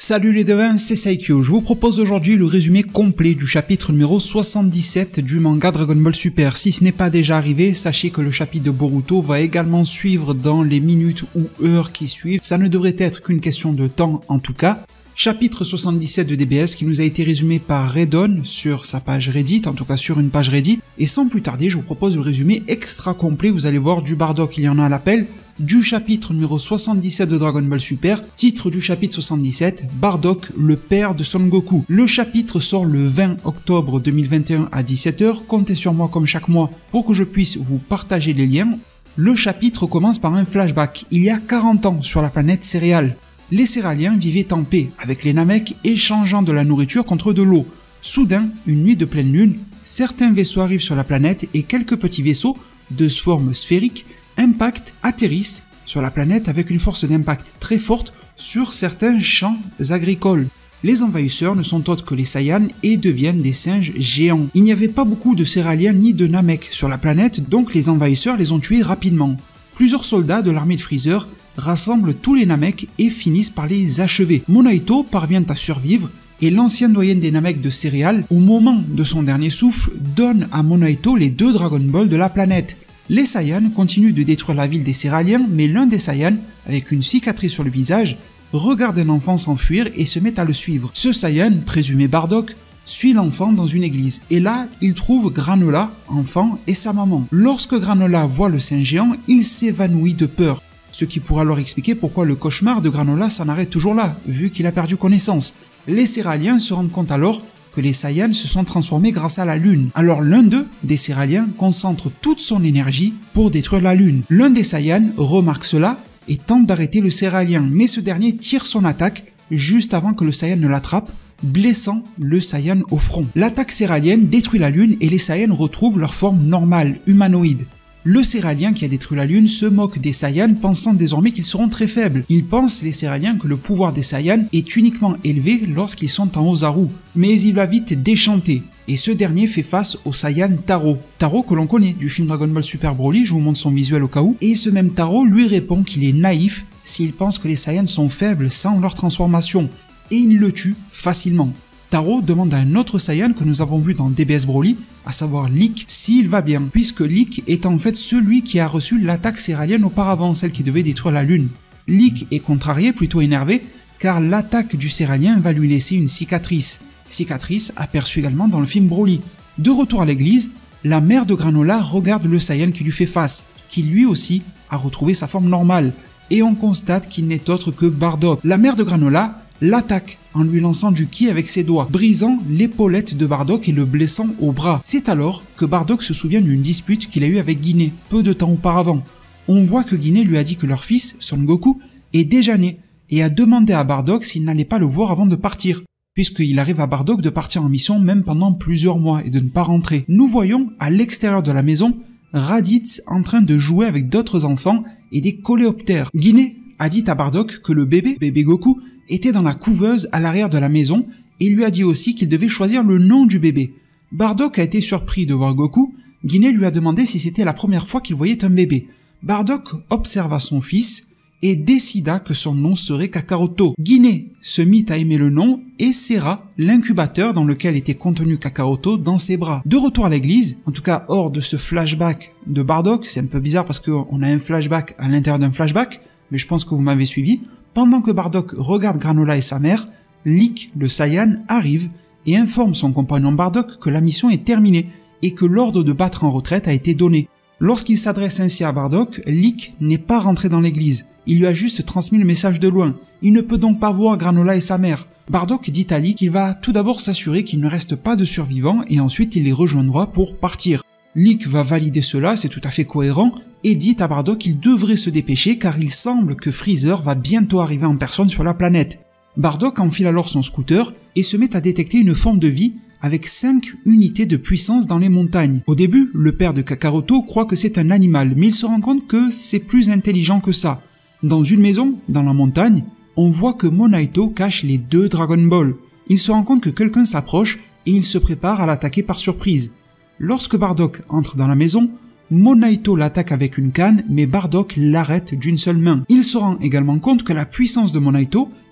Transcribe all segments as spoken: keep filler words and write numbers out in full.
Salut les devins, c'est Saikyo. Je vous propose aujourd'hui le résumé complet du chapitre numéro soixante-dix-sept du manga Dragon Ball Super. Si ce n'est pas déjà arrivé, sachez que le chapitre de Boruto va également suivre dans les minutes ou heures qui suivent. Ça ne devrait être qu'une question de temps en tout cas. Chapitre soixante-dix-sept de D B S qui nous a été résumé par Redon sur sa page Reddit, en tout cas sur une page Reddit. Et sans plus tarder, je vous propose le résumé extra complet. Vous allez voir du Bardock, il y en a à l'appel. Du chapitre numéro soixante-dix-sept de Dragon Ball Super, titre du chapitre soixante-dix-sept, Bardock, le père de Son Goku. Le chapitre sort le vingt octobre deux mille vingt et un à dix-sept heures, comptez sur moi comme chaque mois pour que je puisse vous partager les liens. Le chapitre commence par un flashback, il y a quarante ans sur la planète Céréales. Les Céraliens vivaient en paix avec les Namek échangeant de la nourriture contre de l'eau. Soudain, une nuit de pleine lune, certains vaisseaux arrivent sur la planète et quelques petits vaisseaux, de forme sphérique, impactent, atterrissent sur la planète avec une force d'impact très forte sur certains champs agricoles. Les envahisseurs ne sont autres que les Saiyans et deviennent des singes géants. Il n'y avait pas beaucoup de Céraliens ni de Namek sur la planète, donc les envahisseurs les ont tués rapidement. Plusieurs soldats de l'armée de Freezer rassemblent tous les Namek et finissent par les achever. Monaito parvient à survivre et l'ancienne doyenne des Namek de Céréales, au moment de son dernier souffle, donne à Monaito les deux Dragon Ball de la planète. Les Saiyans continuent de détruire la ville des Céraliens, mais l'un des Saiyans, avec une cicatrice sur le visage, regarde un enfant s'enfuir et se met à le suivre. Ce Saiyan, présumé Bardock, suit l'enfant dans une église, et là, il trouve Granola, enfant, et sa maman. Lorsque Granola voit le singe géant, il s'évanouit de peur, ce qui pourra alors expliquer pourquoi le cauchemar de Granola s'en arrête toujours là, vu qu'il a perdu connaissance. Les Céraliens se rendent compte alors que les Saiyans se sont transformés grâce à la lune. Alors l'un d'eux, des Céraliens, concentre toute son énergie pour détruire la lune. L'un des Saiyans remarque cela et tente d'arrêter le Céralien, mais ce dernier tire son attaque juste avant que le Saiyan ne l'attrape, blessant le Saiyan au front. L'attaque céralienne détruit la lune et les Saiyans retrouvent leur forme normale, humanoïde. Le Céralien qui a détruit la lune se moque des Saiyans, pensant désormais qu'ils seront très faibles. Il pense, les Céraliens, que le pouvoir des Saiyans est uniquement élevé lorsqu'ils sont en Ozaru. Mais il va vite déchanter, et ce dernier fait face au Saiyan Taro. Taro que l'on connaît du film Dragon Ball Super Broly, je vous montre son visuel au cas où, et ce même Taro lui répond qu'il est naïf s'il pense que les Saiyans sont faibles sans leur transformation, et il le tue facilement. Taro demande à un autre Saiyan que nous avons vu dans D B S Broly, à savoir Leek, s'il va bien, puisque Leek est en fait celui qui a reçu l'attaque céralienne auparavant, celle qui devait détruire la lune. Leek est contrarié, plutôt énervé, car l'attaque du Céralien va lui laisser une cicatrice. Cicatrice aperçue également dans le film Broly. De retour à l'église, la mère de Granola regarde le Saiyan qui lui fait face, qui lui aussi a retrouvé sa forme normale, et on constate qu'il n'est autre que Bardock. La mère de Granola l'attaque en lui lançant du ki avec ses doigts, brisant l'épaulette de Bardock et le blessant au bras. C'est alors que Bardock se souvient d'une dispute qu'il a eue avec Guiné, peu de temps auparavant. On voit que Guiné lui a dit que leur fils, Son Goku, est déjà né, et a demandé à Bardock s'il n'allait pas le voir avant de partir, puisqu'il arrive à Bardock de partir en mission même pendant plusieurs mois et de ne pas rentrer. Nous voyons à l'extérieur de la maison Raditz en train de jouer avec d'autres enfants et des coléoptères. Guiné a dit à Bardock que le bébé, bébé Goku, était dans la couveuse à l'arrière de la maison et lui a dit aussi qu'il devait choisir le nom du bébé. Bardock a été surpris de voir Goku. Guiné lui a demandé si c'était la première fois qu'il voyait un bébé. Bardock observa son fils et décida que son nom serait Kakaroto. Guiné se mit à aimer le nom et serra l'incubateur dans lequel était contenu Kakaroto dans ses bras. De retour à l'église, en tout cas hors de ce flashback de Bardock, c'est un peu bizarre parce qu'on a un flashback à l'intérieur d'un flashback, mais je pense que vous m'avez suivi. Pendant que Bardock regarde Granola et sa mère, Leek, le Saiyan, arrive et informe son compagnon Bardock que la mission est terminée et que l'ordre de battre en retraite a été donné. Lorsqu'il s'adresse ainsi à Bardock, Leek n'est pas rentré dans l'église. Il lui a juste transmis le message de loin. Il ne peut donc pas voir Granola et sa mère. Bardock dit à Leek qu'il va tout d'abord s'assurer qu'il ne reste pas de survivants et ensuite il les rejoindra pour partir. Leek va valider cela, c'est tout à fait cohérent, et dit à Bardock qu'il devrait se dépêcher car il semble que Freezer va bientôt arriver en personne sur la planète. Bardock enfile alors son scooter et se met à détecter une forme de vie avec cinq unités de puissance dans les montagnes. Au début, le père de Kakaroto croit que c'est un animal, mais il se rend compte que c'est plus intelligent que ça. Dans une maison, dans la montagne, on voit que Monaito cache les deux Dragon Ball. Il se rend compte que quelqu'un s'approche et il se prépare à l'attaquer par surprise. Lorsque Bardock entre dans la maison, Monaito l'attaque avec une canne, mais Bardock l'arrête d'une seule main. Il se rend également compte que la puissance de Monaito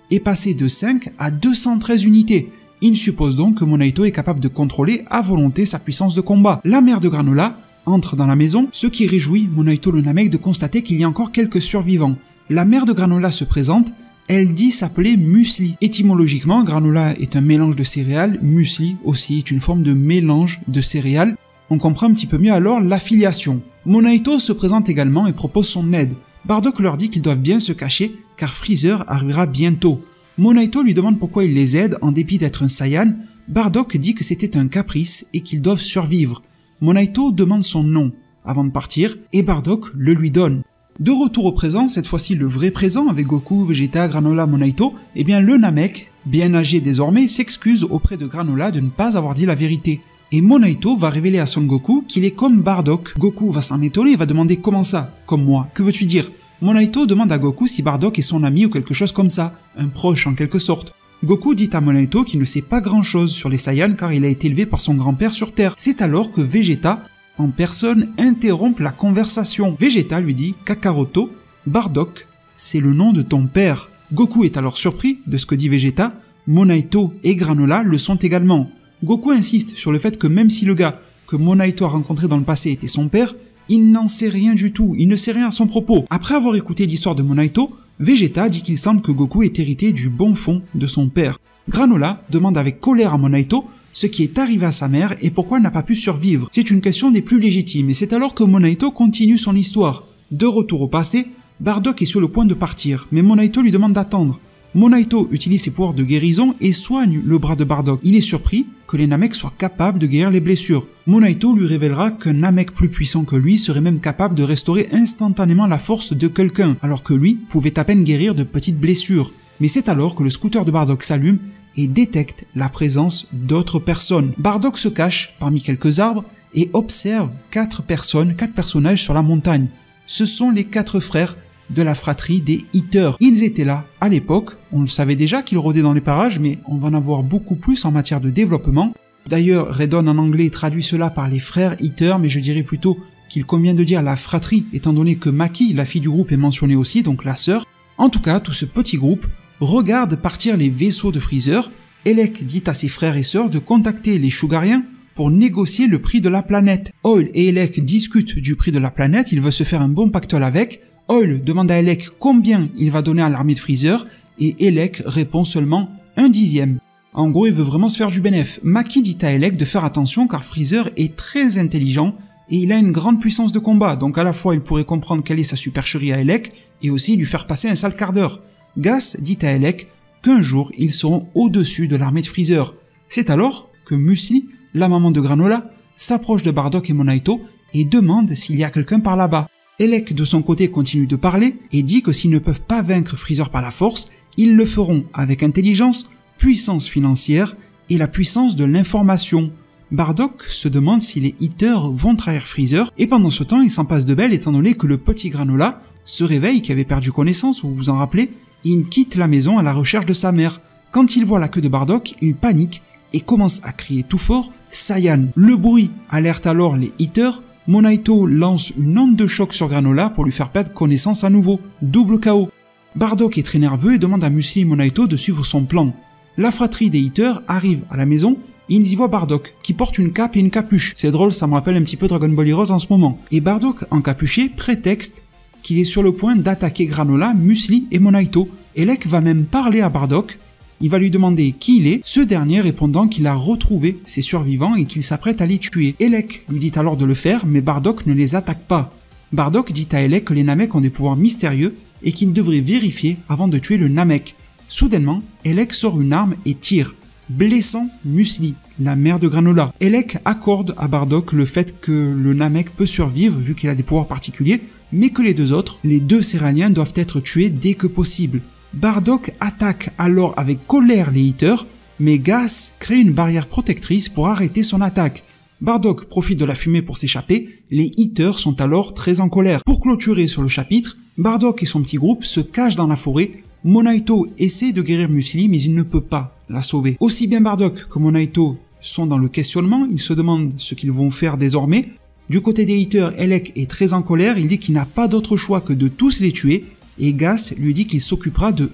est passé de cinq à deux cent treize unités. Il suppose donc que Monaito est capable de contrôler à volonté sa puissance de combat. La mère de Granola entre dans la maison, ce qui réjouit Monaito le Namek de constater qu'il y a encore quelques survivants. La mère de Granola se présente, elle dit s'appeler Muesli. Étymologiquement, Granola est un mélange de céréales, Muesli aussi est une forme de mélange de céréales. On comprend un petit peu mieux alors l'affiliation. Monaito se présente également et propose son aide. Bardock leur dit qu'ils doivent bien se cacher car Freezer arrivera bientôt. Monaito lui demande pourquoi il les aide en dépit d'être un Saiyan. Bardock dit que c'était un caprice et qu'ils doivent survivre. Monaito demande son nom avant de partir et Bardock le lui donne. De retour au présent, cette fois-ci le vrai présent avec Goku, Vegeta, Granola, Monaito, eh bien le Namek, bien âgé désormais, s'excuse auprès de Granola de ne pas avoir dit la vérité. Et Monaito va révéler à Son Goku qu'il est comme Bardock. Goku va s'en étonner et va demander comment ça, comme moi, que veux-tu dire? Monaito demande à Goku si Bardock est son ami ou quelque chose comme ça, un proche en quelque sorte. Goku dit à Monaito qu'il ne sait pas grand chose sur les Saiyans car il a été élevé par son grand-père sur Terre. C'est alors que Vegeta, en personne, interrompt la conversation. Vegeta lui dit « Kakaroto, Bardock, c'est le nom de ton père ». Goku est alors surpris de ce que dit Vegeta, Monaito et Granola le sont également. Goku insiste sur le fait que même si le gars que Monaito a rencontré dans le passé était son père, il n'en sait rien du tout, il ne sait rien à son propos. Après avoir écouté l'histoire de Monaito, Vegeta dit qu'il semble que Goku ait hérité du bon fond de son père. Granola demande avec colère à Monaito ce qui est arrivé à sa mère et pourquoi elle n'a pas pu survivre. C'est une question des plus légitimes et c'est alors que Monaito continue son histoire. De retour au passé, Bardock est sur le point de partir, mais Monaito lui demande d'attendre. Monaito utilise ses pouvoirs de guérison et soigne le bras de Bardock. Il est surpris que les Namek soient capables de guérir les blessures. Monaito lui révélera qu'un Namek plus puissant que lui serait même capable de restaurer instantanément la force de quelqu'un, alors que lui pouvait à peine guérir de petites blessures. Mais c'est alors que le scooter de Bardock s'allume et détecte la présence d'autres personnes. Bardock se cache parmi quelques arbres et observe quatre personnes, quatre personnages sur la montagne. Ce sont les quatre frères de la fratrie des Eaters. Ils étaient là à l'époque, on le savait déjà qu'ils rôdaient dans les parages, mais on va en avoir beaucoup plus en matière de développement. D'ailleurs, Redon en anglais traduit cela par les frères Eaters, mais je dirais plutôt qu'il convient de dire la fratrie, étant donné que Maki, la fille du groupe, est mentionnée aussi, donc la sœur. En tout cas, tout ce petit groupe regarde partir les vaisseaux de Freezer. Elec dit à ses frères et sœurs de contacter les Shugariens pour négocier le prix de la planète. Oil et Elec discutent du prix de la planète, ils veulent se faire un bon pactole avec. Oil demande à Elec combien il va donner à l'armée de Freezer et Elec répond seulement un dixième. En gros, il veut vraiment se faire du bénéf. Maki dit à Elec de faire attention car Freezer est très intelligent et il a une grande puissance de combat, donc à la fois il pourrait comprendre quelle est sa supercherie à Elec et aussi lui faire passer un sale quart d'heure. Gas dit à Elec qu'un jour ils seront au-dessus de l'armée de Freezer. C'est alors que Muesli, la maman de Granola, s'approche de Bardock et Monaito et demande s'il y a quelqu'un par là-bas. Elec de son côté continue de parler et dit que s'ils ne peuvent pas vaincre Freezer par la force, ils le feront avec intelligence, puissance financière et la puissance de l'information. Bardock se demande si les Eaters vont trahir Freezer et pendant ce temps il s'en passe de belle étant donné que le petit Granola se réveille, qui avait perdu connaissance, vous vous en rappelez, et il quitte la maison à la recherche de sa mère. Quand il voit la queue de Bardock, il panique et commence à crier tout fort « Saiyan ». Le bruit alerte alors les Eaters. Monaito lance une onde de choc sur Granola pour lui faire perdre connaissance à nouveau. Double K O. Bardock est très nerveux et demande à Muesli et Monaito de suivre son plan. La fratrie des Eaters arrive à la maison et ils y voient Bardock, qui porte une cape et une capuche. C'est drôle, ça me rappelle un petit peu Dragon Ball Heroes en ce moment. Et Bardock, encapuché, prétexte qu'il est sur le point d'attaquer Granola, Muesli et Monaito. Elec va même parler à Bardock. Il va lui demander qui il est, ce dernier répondant qu'il a retrouvé ses survivants et qu'il s'apprête à les tuer. Elec lui dit alors de le faire, mais Bardock ne les attaque pas. Bardock dit à Elec que les Namek ont des pouvoirs mystérieux et qu'il devrait vérifier avant de tuer le Namek. Soudainement, Elec sort une arme et tire, blessant Muesli, la mère de Granola. Elec accorde à Bardock le fait que le Namek peut survivre vu qu'il a des pouvoirs particuliers, mais que les deux autres, les deux Céraliens, doivent être tués dès que possible. Bardock attaque alors avec colère les Eaters, mais Gas crée une barrière protectrice pour arrêter son attaque. Bardock profite de la fumée pour s'échapper, les Eaters sont alors très en colère. Pour clôturer sur le chapitre, Bardock et son petit groupe se cachent dans la forêt. Monaito essaie de guérir Muesli mais il ne peut pas la sauver. Aussi bien Bardock que Monaito sont dans le questionnement, ils se demandent ce qu'ils vont faire désormais. Du côté des Eaters, Elec est très en colère, il dit qu'il n'a pas d'autre choix que de tous les tuer, et Gas lui dit qu'il s'occupera de eux.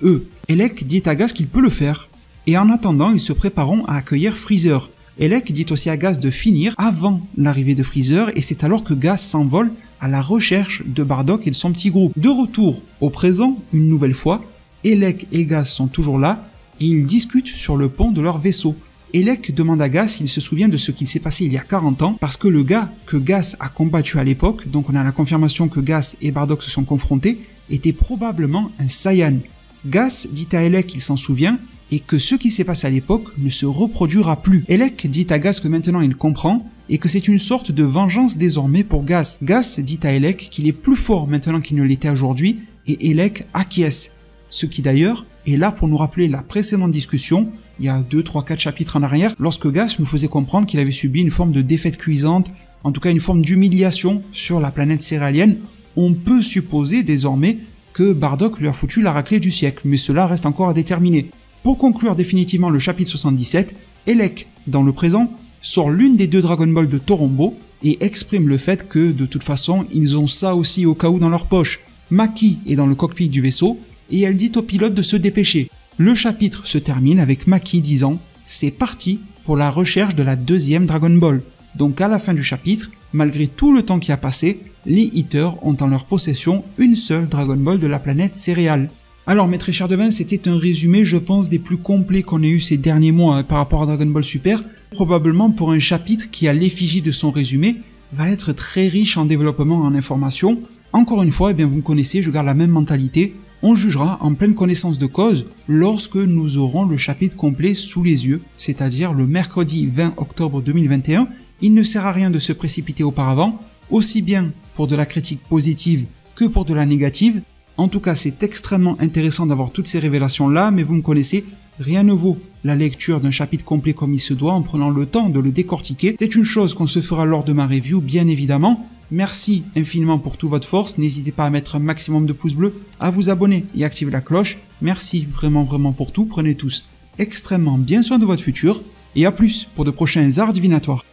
Elec dit à Gas qu'il peut le faire. Et en attendant, ils se prépareront à accueillir Freezer. Elec dit aussi à Gas de finir avant l'arrivée de Freezer et c'est alors que Gas s'envole à la recherche de Bardock et de son petit groupe. De retour au présent, une nouvelle fois, Elec et Gas sont toujours là et ils discutent sur le pont de leur vaisseau. Elec demande à Gas s'il se souvient de ce qu'il s'est passé il y a quarante ans parce que le gars que Gas a combattu à l'époque, donc on a la confirmation que Gas et Bardock se sont confrontés, était probablement un Saiyan. Gas dit à Elec qu'il s'en souvient et que ce qui s'est passé à l'époque ne se reproduira plus. Elec dit à Gas que maintenant il comprend et que c'est une sorte de vengeance désormais pour Gas. Gas dit à Elec qu'il est plus fort maintenant qu'il ne l'était aujourd'hui et Elec acquiesce. Ce qui d'ailleurs est là pour nous rappeler la précédente discussion, il y a deux, trois, quatre chapitres en arrière, lorsque Gas nous faisait comprendre qu'il avait subi une forme de défaite cuisante, en tout cas une forme d'humiliation sur la planète céréalienne. On peut supposer désormais que Bardock lui a foutu la raclée du siècle, mais cela reste encore à déterminer. Pour conclure définitivement le chapitre soixante-dix-sept, Elec, dans le présent, sort l'une des deux Dragon Ball de Torombo et exprime le fait que, de toute façon, ils ont ça aussi au cas où dans leur poche. Maki est dans le cockpit du vaisseau et elle dit au pilote de se dépêcher. Le chapitre se termine avec Maki disant « C'est parti pour la recherche de la deuxième Dragon Ball ». Donc à la fin du chapitre, malgré tout le temps qui a passé, les Eaters ont en leur possession une seule Dragon Ball de la planète céréale. Alors mes très chers devins, c'était un résumé je pense des plus complets qu'on ait eu ces derniers mois hein, par rapport à Dragon Ball Super, probablement pour un chapitre qui à l'effigie de son résumé va être très riche en développement et en informations. Encore une fois, eh bien, vous me connaissez, je garde la même mentalité, on jugera en pleine connaissance de cause lorsque nous aurons le chapitre complet sous les yeux, c'est-à-dire le mercredi vingt octobre deux mille vingt et un. Il ne sert à rien de se précipiter auparavant, aussi bien pour de la critique positive que pour de la négative. En tout cas, c'est extrêmement intéressant d'avoir toutes ces révélations-là, mais vous me connaissez, rien ne vaut la lecture d'un chapitre complet comme il se doit en prenant le temps de le décortiquer. C'est une chose qu'on se fera lors de ma review, bien évidemment. Merci infiniment pour toute votre force, n'hésitez pas à mettre un maximum de pouces bleus, à vous abonner et activer la cloche. Merci vraiment vraiment pour tout, prenez tous extrêmement bien soin de votre futur, et à plus pour de prochains arts divinatoires.